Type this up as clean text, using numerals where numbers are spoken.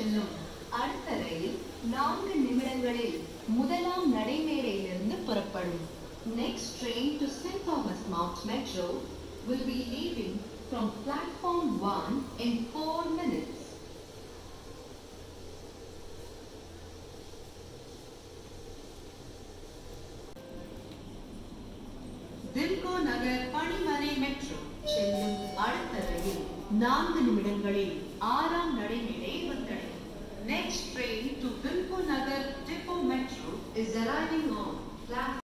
செல்லும் அடுத்த ரயில் 4 நிமிடங்களில் முதலாம் நடைமேடையிலிருந்து புறப்படும். Next train to St. Thomas Mount Metro will be leaving from platform 1 in 4 minutes. Dilko Nagar Panimare Metro செல்லும் அடுத்த ரயில் 4 நிமிடங்களில் 6ஆம் நடைமேடை வந்தடையும். Next train to Dilko Nagar Depot Metro is arriving on platform